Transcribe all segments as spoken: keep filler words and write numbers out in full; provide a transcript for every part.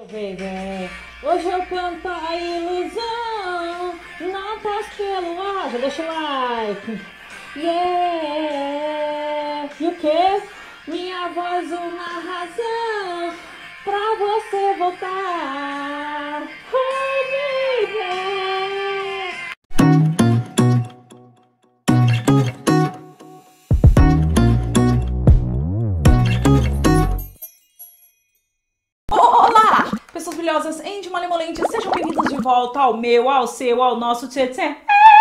Baby, hoje eu canto a ilusão, notas pelo ar, já deixa o like. Yeah, e o que? Minha voz uma razão pra você voltar. Oh, baby. Olá, pessoas brilhosas em de malemolente, sejam bem-vindos de volta ao meu, ao seu, ao nosso tchê-tchê.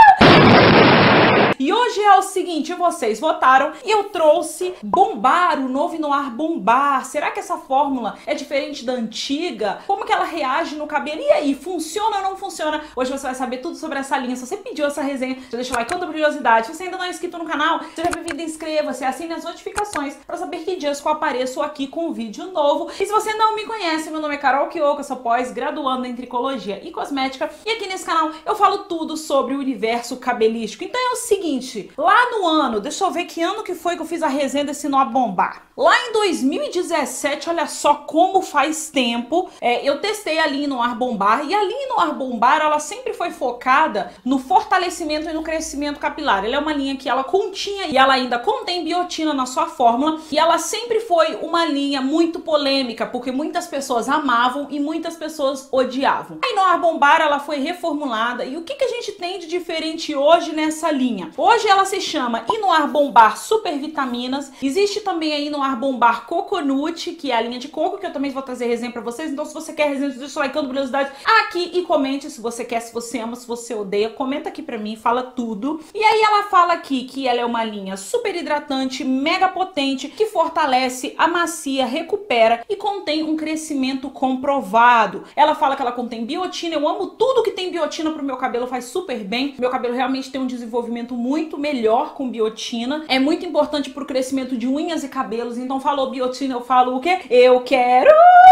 E hoje é o seguinte, vocês votaram e eu trouxe Bombar, o novo Inoar Bombar. Será que essa fórmula é diferente da antiga? Como que ela reage no cabelo? E aí, funciona ou não funciona? Hoje você vai saber tudo sobre essa linha. Se você pediu essa resenha, já deixa o like, conta a curiosidade. Se você ainda não é inscrito no canal, seja bem-vindo, inscreva-se, assine as notificações para saber que dias que eu apareço aqui com um vídeo novo. E se você não me conhece, meu nome é Carol Kiyoko, eu sou pós-graduando em tricologia e cosmética. E aqui nesse canal eu falo tudo sobre o universo cabelístico. Então é o seguinte, lá no ano, deixa eu ver que ano que foi que eu fiz a resenha desse Inoar Bombar. Lá em dois mil e dezessete, olha só como faz tempo, é, eu testei a linha Inoar Bombar, e a linha Inoar Bombar, ela sempre foi focada no fortalecimento e no crescimento capilar. Ela é uma linha que ela continha e ela ainda contém biotina na sua fórmula, e ela sempre foi uma linha muito polêmica, porque muitas pessoas amavam e muitas pessoas odiavam. A Inoar Bombar, ela foi reformulada, e o que, que a gente tem de diferente hoje nessa linha? Hoje ela se chama Inoar Bombar Super Vitaminas. Existe também a Inoar Bombar Coconut, que é a linha de coco, que eu também vou trazer resenha pra vocês. Então se você quer resenha, deixa o like, curiosidade aqui e comente se você quer, se você ama, se você odeia. Comenta aqui pra mim, fala tudo. E aí ela fala aqui que ela é uma linha super hidratante, mega potente, que fortalece, amacia, recupera e contém um crescimento comprovado. Ela fala que ela contém biotina. Eu amo tudo que tem biotina pro meu cabelo, faz super bem. Meu cabelo realmente tem um desenvolvimento muito melhor com biotina. É muito importante pro crescimento de unhas e cabelos. Então falou biotina, eu falo o quê? Eu quero!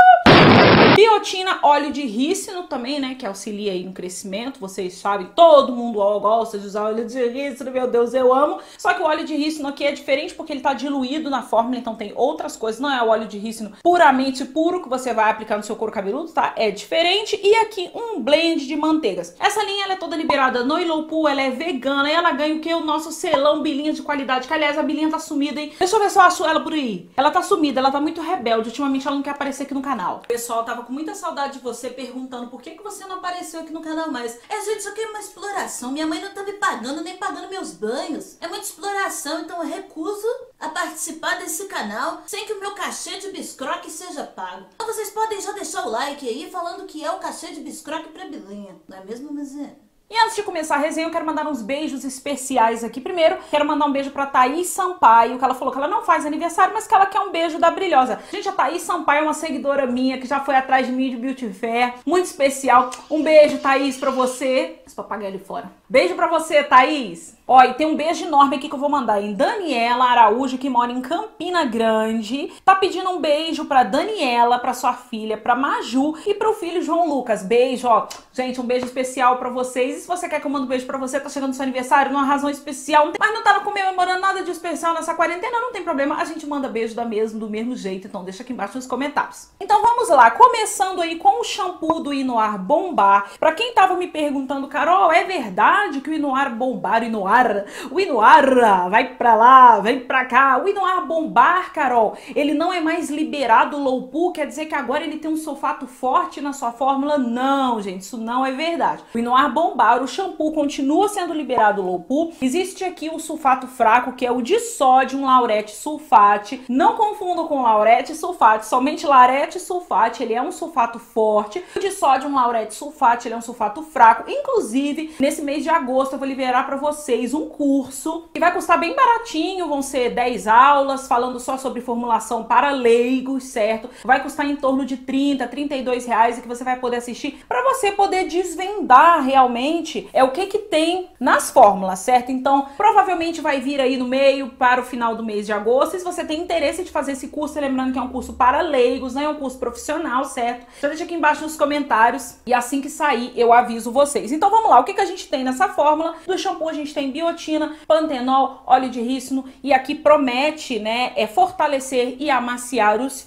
Biotina, óleo de rícino também, né, que auxilia aí no crescimento. Vocês sabem, todo mundo gosta de usar óleo de rícino, meu Deus, eu amo. Só que o óleo de rícino aqui é diferente porque ele tá diluído na fórmula, então tem outras coisas. Não é o óleo de rícino puramente puro que você vai aplicar no seu couro cabeludo, tá? É diferente. E aqui um blend de manteigas. Essa linha, ela é toda liberada no Ilopu, ela é vegana, e ela ganha o que? O nosso selão Bilinha de qualidade, que aliás a Bilinha tá sumida, hein? Deixa eu ver se eu acho ela por aí. Ela tá sumida, ela tá muito rebelde. Ultimamente ela não quer aparecer aqui no canal. O pessoal tava com muita saudade de você, perguntando por que que você não apareceu aqui no canal mais. É, gente, isso aqui é uma exploração. Minha mãe não tá me pagando, nem pagando meus banhos. É muita exploração, então eu recuso a participar desse canal sem que o meu cachê de biscroque seja pago. Então vocês podem já deixar o like aí, falando que é o cachê de biscroque pra Bilinha. Não é mesmo, Mizinha? E antes de começar a resenha, eu quero mandar uns beijos especiais aqui. Primeiro, quero mandar um beijo pra Thaís Sampaio, que ela falou que ela não faz aniversário, mas que ela quer um beijo da Brilhosa. Gente, a Thaís Sampaio é uma seguidora minha, que já foi atrás de mim de Beauty Fair. Muito especial. Um beijo, Thaís, pra você. Esse papagaio ali fora. Beijo pra você, Thaís. Ó, e tem um beijo enorme aqui que eu vou mandar em Daniela Araújo, que mora em Campina Grande. Tá pedindo um beijo pra Daniela, pra sua filha, pra Maju e pro filho João Lucas. Beijo, ó. Gente, um beijo especial pra vocês. E se você quer que eu mande um beijo pra você, tá chegando no seu aniversário, numa razão especial, mas não tava comemorando nada de especial nessa quarentena, não tem problema. A gente manda beijo da mesmo, do mesmo jeito. Então deixa aqui embaixo nos comentários. Então vamos lá, começando aí com o shampoo do Inoar Bombar. Pra quem tava me perguntando, Carol, é verdade que o Inoar Bombar, o Inoar O Inoar, vai pra lá, vem pra cá. O Inoar Bombar, Carol, ele não é mais liberado low pool, quer dizer que agora ele tem um sulfato forte na sua fórmula? Não, gente, isso não é verdade. O Inoar Bombar, o shampoo, continua sendo liberado low pool. Existe aqui o sulfato fraco, que é o de sódio laurete sulfate. Não confundam com laurete sulfate, somente laurete sulfate, ele é um sulfato forte. O de sódio laurete sulfate, ele é um sulfato fraco. Inclusive, nesse mês de agosto, eu vou liberar pra vocês um curso que vai custar bem baratinho, vão ser dez aulas falando só sobre formulação para leigos, certo? Vai custar em torno de trinta, trinta e dois reais, e que você vai poder assistir para você poder desvendar realmente é o que que tem nas fórmulas, certo? Então, provavelmente vai vir aí no meio para o final do mês de agosto. E se você tem interesse de fazer esse curso, lembrando que é um curso para leigos, não é um curso profissional, certo? Já deixa aqui embaixo nos comentários e assim que sair eu aviso vocês. Então vamos lá, o que que a gente tem nessa fórmula? Do shampoo a gente tem biotina, pantenol, óleo de rícino, e aqui promete, né, é fortalecer e amaciar os fios. O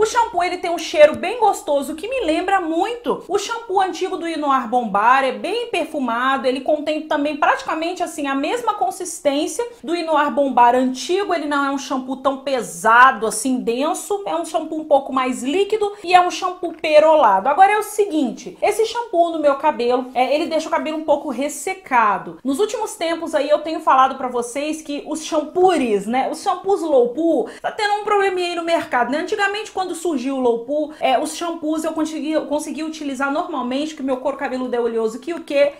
O shampoo ele tem um cheiro bem gostoso que me lembra muito o shampoo antigo do Inoar Bombar, é bem perfumado, ele contém também praticamente assim a mesma consistência do Inoar Bombar antigo, ele não é um shampoo tão pesado assim, denso, é um shampoo um pouco mais líquido e é um shampoo perolado. Agora é o seguinte, esse shampoo no meu cabelo, é, ele deixa o cabelo um pouco ressecado. Nos últimos tempos aí eu tenho falado pra vocês que os shampoos, né, os shampoos low poo, tá tendo um probleminha aí no mercado, né? Antigamente quando surgiu o low poo, é, os shampoos eu consegui, eu consegui utilizar normalmente, que meu couro cabeludo é oleoso que o quê?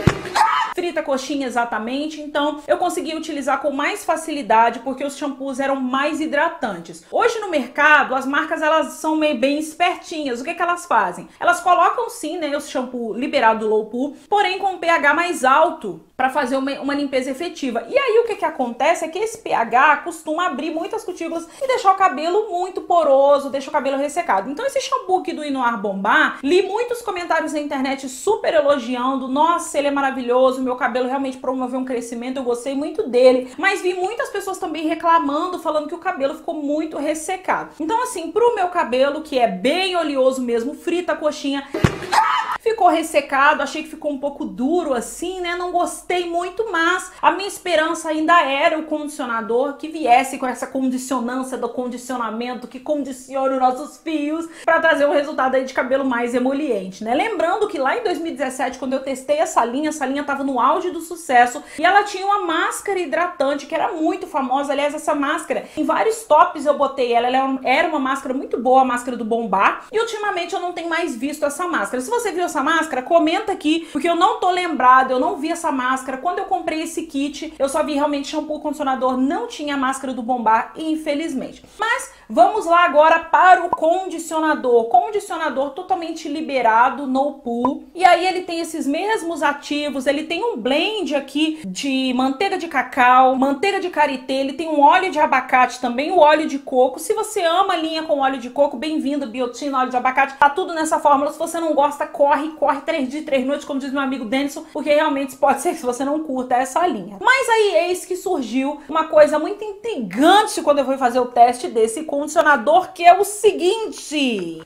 Frita coxinha exatamente, então eu consegui utilizar com mais facilidade porque os shampoos eram mais hidratantes. Hoje no mercado as marcas elas são meio bem espertinhas, o que que elas fazem? Elas colocam sim, né, o shampoo liberado do low poo, porém com um pH mais alto para fazer uma, uma limpeza efetiva. E aí o que que acontece é que esse pH costuma abrir muitas cutículas e deixar o cabelo muito poroso, deixa o cabelo ressecado. Então esse shampoo aqui do Inoar Bombar, li muitos comentários na internet super elogiando, nossa, ele é maravilhoso, meu cabelo realmente promoveu um crescimento, eu gostei muito dele, mas vi muitas pessoas também reclamando, falando que o cabelo ficou muito ressecado. Então assim, pro meu cabelo, que é bem oleoso mesmo, frita a coxinha, ficou ressecado, achei que ficou um pouco duro assim, né? Não gostei muito, mas a minha esperança ainda era o condicionador que viesse com essa condicionância do condicionamento que condiciona os nossos fios para trazer um resultado aí de cabelo mais emoliente, né? Lembrando que lá em dois mil e dezessete, quando eu testei essa linha, essa linha tava no auge do sucesso e ela tinha uma máscara hidratante que era muito famosa. Aliás, essa máscara, em vários tops eu botei ela, ela era uma máscara muito boa, a máscara do Bombar, e ultimamente eu não tenho mais visto essa máscara. Se você viu essa máscara, comenta aqui, porque eu não tô lembrado, eu não vi essa máscara. Quando eu comprei esse kit, eu só vi realmente shampoo, condicionador, não tinha a máscara do Bombar, infelizmente. Mas vamos lá agora para o condicionador. Condicionador totalmente liberado, no poo. E aí ele tem esses mesmos ativos, ele tem um blend aqui de manteiga de cacau, manteiga de karité, ele tem um óleo de abacate também, o óleo de coco. Se você ama a linha com óleo de coco, bem-vindo, biotina, óleo de abacate, tá tudo nessa fórmula. Se você não gosta, corre, corre três dias, três noites, como diz meu amigo Denison, porque realmente pode ser que você não curta essa linha. Mas aí eis que surgiu uma coisa muito intrigante quando eu fui fazer o teste desse condicionador, que é o seguinte: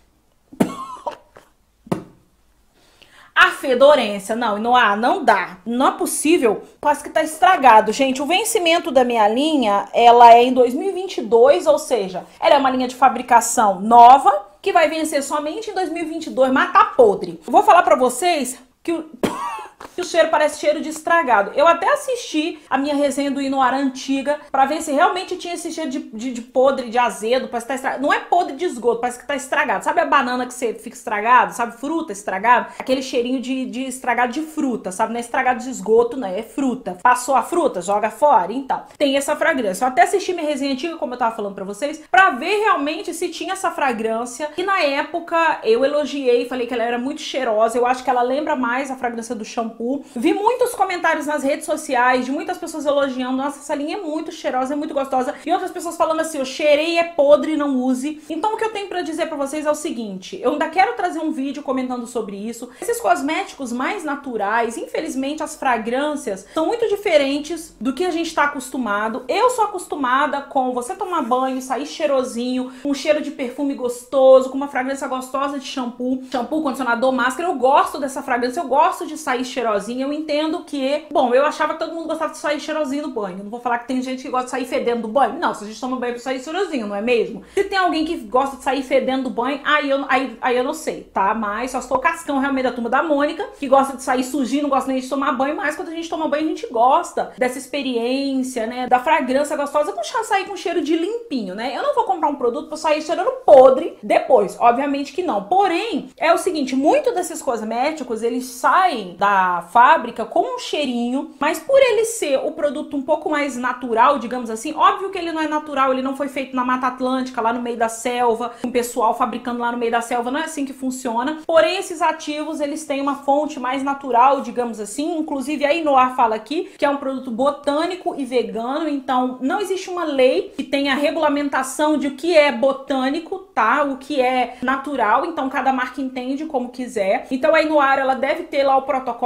a fedorência. Não, não, ah, não dá. Não é possível. Parece que tá estragado. Gente, o vencimento da minha linha, ela é em dois mil e vinte e dois, ou seja, ela é uma linha de fabricação nova, que vai vencer somente em dois mil e vinte e dois, mas tá podre. Eu vou falar pra vocês que o... que o cheiro parece cheiro de estragado. Eu até assisti a minha resenha do Inoar antiga pra ver se realmente tinha esse cheiro de, de, de podre, de azedo, parece que tá estragado. Não é podre de esgoto, parece que tá estragado. Sabe a banana que você fica estragado? Sabe fruta estragada? Aquele cheirinho de, de estragado de fruta, sabe? Não é estragado de esgoto, não, é fruta. Passou a fruta, joga fora. Então, tem essa fragrância. Eu até assisti minha resenha antiga, como eu tava falando pra vocês, pra ver realmente se tinha essa fragrância. E na época eu elogiei, falei que ela era muito cheirosa. Eu acho que ela lembra mais a fragrância do shampoo. Vi muitos comentários nas redes sociais de muitas pessoas elogiando, nossa, essa linha é muito cheirosa, é muito gostosa, e outras pessoas falando assim, eu cheirei, é podre, não use. Então o que eu tenho pra dizer pra vocês é o seguinte, eu ainda quero trazer um vídeo comentando sobre isso. Esses cosméticos mais naturais, infelizmente as fragrâncias são muito diferentes do que a gente tá acostumado. Eu sou acostumada com você tomar banho, sair cheirosinho, um cheiro de perfume gostoso, com uma fragrância gostosa de shampoo, shampoo, condicionador, máscara. Eu gosto dessa fragrância, eu gosto de sair cheirosinho. Eu entendo que, bom, eu achava que todo mundo gostava de sair cheirosinho do banho. Eu não vou falar que tem gente que gosta de sair fedendo do banho. Não, se a gente toma banho pra sair cheirosinho, não é mesmo? Se tem alguém que gosta de sair fedendo do banho, aí eu, aí, aí eu não sei, tá? Mas só sou cascão realmente da turma da Mônica, que gosta de sair sujinho, não gosta nem de tomar banho, mas quando a gente toma banho a gente gosta dessa experiência, né? Da fragrância gostosa, puxar sair com cheiro de limpinho, né? Eu não vou comprar um produto pra sair cheirando podre depois, obviamente que não. Porém, é o seguinte, muito desses cosméticos, eles saem da fábrica com um cheirinho, mas por ele ser o produto um pouco mais natural, digamos assim, óbvio que ele não é natural, ele não foi feito na Mata Atlântica, lá no meio da selva, com o pessoal fabricando lá no meio da selva, não é assim que funciona. Porém, esses ativos, eles têm uma fonte mais natural, digamos assim, inclusive a Inoar fala aqui que é um produto botânico e vegano, então não existe uma lei que tenha regulamentação de o que é botânico, tá? O que é natural, então cada marca entende como quiser. Então a Inoar, ela deve ter lá o protocolo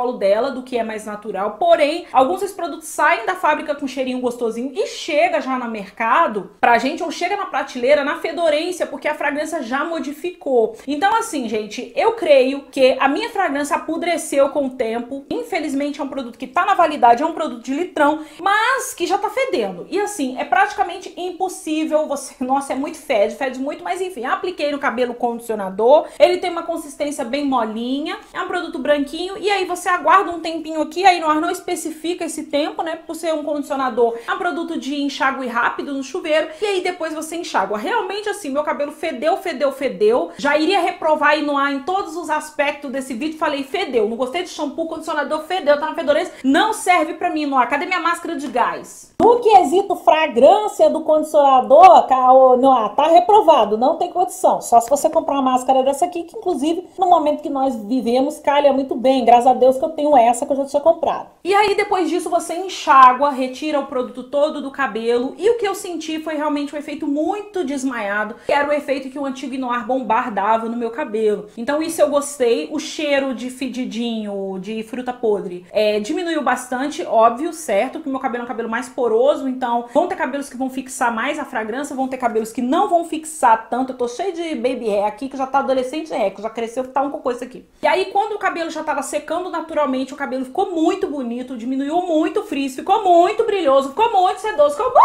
protocolo dela, do que é mais natural. Porém, alguns desses produtos saem da fábrica com cheirinho gostosinho e chega já no mercado pra gente, ou chega na prateleira na fedorência, porque a fragrância já modificou. Então assim, gente, eu creio que a minha fragrância apodreceu com o tempo. Infelizmente é um produto que tá na validade, é um produto de litrão, mas que já tá fedendo. E assim, é praticamente impossível você... Nossa, é muito fede, fede muito, mas enfim, apliquei no cabelo condicionador, ele tem uma consistência bem molinha, é um produto branquinho, e aí você aguarda um tempinho aqui, aí no ar não especifica esse tempo, né, por ser um condicionador, é um produto de enxágue rápido no chuveiro, e aí depois você enxágua. Realmente assim, meu cabelo fedeu, fedeu, fedeu, já iria reprovar aí no ar em todos os aspectos desse vídeo, falei, fedeu, não gostei de shampoo, condicionador fedeu, tá na fedorência, não serve pra mim no ar, cadê minha máscara de gás? No quesito fragrância do condicionador, não, tá reprovado, não tem condição. Só se você comprar uma máscara dessa aqui, que inclusive no momento que nós vivemos, calha muito bem. Graças a Deus que eu tenho essa que eu já tinha comprado. E aí depois disso você enxágua, retira o produto todo do cabelo. E o que eu senti foi realmente um efeito muito desmaiado, que era o efeito que o antigo Noir Bombar dava no meu cabelo. Então isso eu gostei. O cheiro de fedidinho, de fruta podre, é, diminuiu bastante, óbvio, certo? Que o meu cabelo é um cabelo mais poroso, então vão ter cabelos que vão fixar mais a fragrância, vão ter cabelos que não vão fixar tanto. Eu tô cheio de baby hair aqui, que já tá adolescente hair, que já cresceu, que tá um cocô isso aqui. E aí quando o cabelo já tava secando naturalmente, o cabelo ficou muito bonito, diminuiu muito o frizz, ficou muito brilhoso, ficou muito sedoso, ficou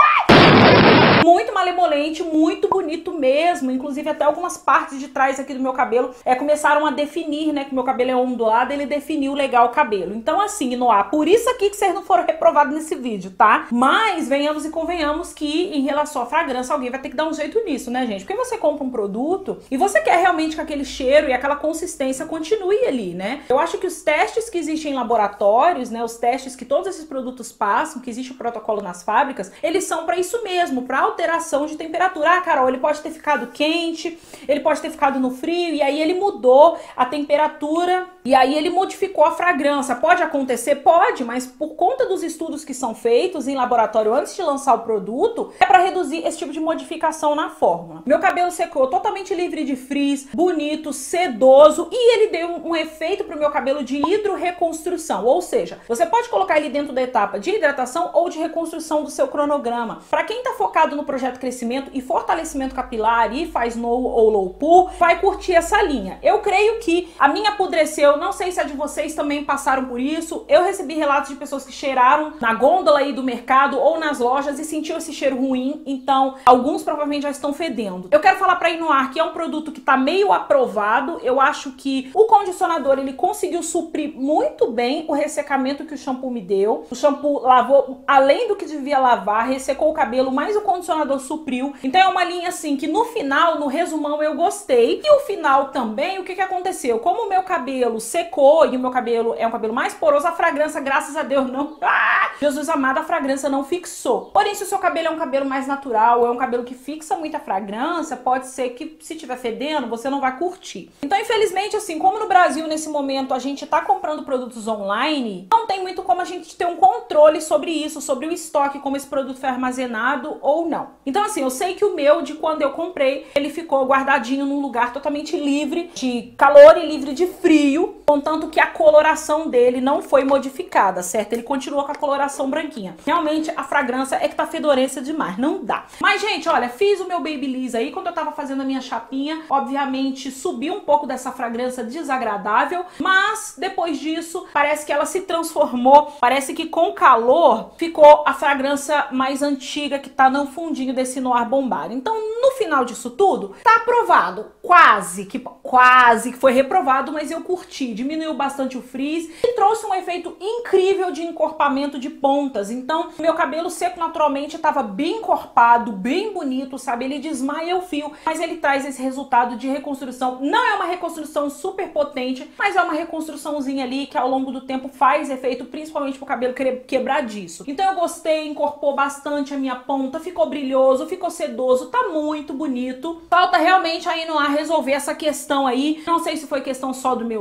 muito malemolente, muito bonito mesmo. Inclusive até algumas partes de trás aqui do meu cabelo é, começaram a definir, né, que meu cabelo é ondulado, ele definiu legal o cabelo. Então assim, Noir, por isso aqui que vocês não foram reprovados nesse vídeo, tá? Mas venhamos e convenhamos que em relação à fragrância, alguém vai ter que dar um jeito nisso, né, gente? Porque você compra um produto e você quer realmente que aquele cheiro e aquela consistência continue ali, né? Eu acho que os testes que existem em laboratórios, né, os testes que todos esses produtos passam, que existe o protocolo nas fábricas, eles são para isso mesmo, para alteração de temperatura. Ah, Carol, ele pode ter ficado quente, ele pode ter ficado no frio, e aí ele mudou a temperatura, e aí ele modificou a fragrância. Pode acontecer? Pode, mas por conta dos estudos que são feitos em laboratório antes de lançar o produto, é para reduzir esse tipo de modificação na fórmula. Meu cabelo secou totalmente livre de frizz, bonito, sedoso, e ele deu um, um efeito pro meu cabelo de hidro-reconstrução, ou seja, você pode colocar ele dentro da etapa de hidratação ou de reconstrução do seu cronograma. Para quem tá focado no projeto crescimento e fortalecimento capilar e faz no ou low pool, vai curtir essa linha. Eu creio que a minha apodreceu, não sei se a de vocês também passaram por isso. Eu recebi relatos de pessoas que cheiraram na gôndola aí do mercado ou nas lojas e sentiu esse cheiro ruim, então alguns provavelmente já estão fedendo. Eu quero falar pra Noir que é um produto que tá meio aprovado. Eu acho que o condicionador, ele conseguiu suprir muito bem o ressecamento que o shampoo me deu. O shampoo lavou além do que devia lavar, ressecou o cabelo, mas o condicionador supriu. Então é uma linha assim que no final, no resumão, eu gostei. E o final também, o que que aconteceu? Como o meu cabelo secou e o meu cabelo é um cabelo mais poroso, a fragrância, graças a Deus, não... Ah! Jesus amado, a fragrância não fixou. Porém, se o seu cabelo é um cabelo mais natural, é um cabelo que fixa muita fragrância, pode ser que se tiver fedendo, você não vai curtir. Então, infelizmente, assim, como no Brasil, nesse momento, a gente tá comprando produtos online, não tem muito como a gente ter um controle sobre isso, sobre o estoque, como esse produto foi armazenado ou não. Então, assim, eu sei que o meu, de quando eu comprei, ele ficou guardadinho num lugar totalmente livre de calor e livre de frio, contanto que a coloração dele não foi modificada, certo? Ele continuou com a coloração branquinha. Realmente, a fragrância é que tá fedorenta demais, não dá. Mas, gente, olha, fiz o meu Babyliss aí, quando eu tava fazendo a minha chapinha, obviamente, subiu um pouco dessa fragrância desagradável, mas, depois disso, parece que ela se transformou, parece que com calor, ficou a fragrância mais antiga que tá no fundinho desse Noir Bombar. Então, no final disso tudo, tá aprovado. Quase que, quase que foi reprovado, mas eu curti. Diminuiu bastante o frizz e trouxe um efeito incrível de encorpamento de pontas. Então, meu cabelo seco naturalmente tava bem encorpado, bem bonito, sabe? Ele desmaia o fio, mas ele traz esse resultado de reconstrução. Não é uma reconstrução super potente, mas é uma reconstruçãozinha ali que ao longo do tempo faz efeito, principalmente pro cabelo quebradiço. Então eu gostei, encorpou bastante a minha ponta, ficou brilhoso, ficou sedoso, tá muito bonito. Falta realmente aí no ar resolver essa questão aí. Não sei se foi questão só do meu lote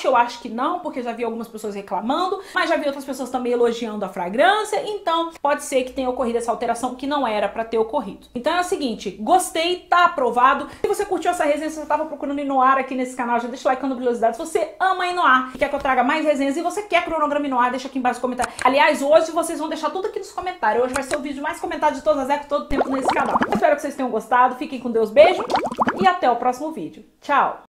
eu acho que não, porque já vi algumas pessoas reclamando, mas já vi outras pessoas também elogiando a fragrância, então pode ser que tenha ocorrido essa alteração que não era pra ter ocorrido. Então é o seguinte, gostei, tá aprovado. Se você curtiu essa resenha, se você tava procurando Inoar aqui nesse canal, já deixa o like no Brilhosidade. Se você ama Inoar e quer que eu traga mais resenhas e você quer cronograma Inoar, deixa aqui embaixo nos comentários. Aliás, hoje vocês vão deixar tudo aqui nos comentários. Hoje vai ser o vídeo mais comentado de todas as épocas, todo o tempo nesse canal. Eu espero que vocês tenham gostado, fiquem com Deus, beijo e até o próximo vídeo. Tchau!